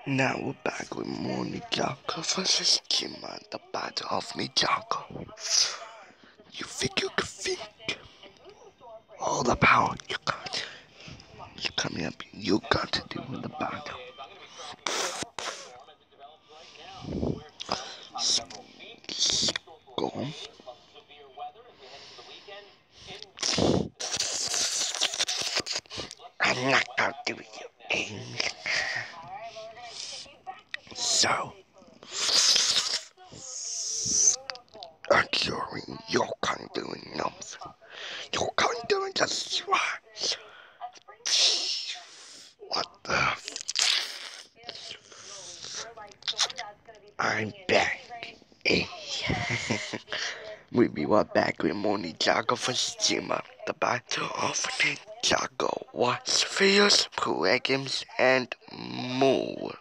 Now we're back with more Ninjago versus Kima, the battle of Ninjago. You think you can think? All the power you got. You're coming up, you got to do in the battle. Go. I'm not gonna do you in. So, actually, you can't do nothing. You can't do just right. What the? I'm back. We be right back with more Ninjago vs. Kima, the battle of Ninjago, Watch Fierce, Leggings, and more.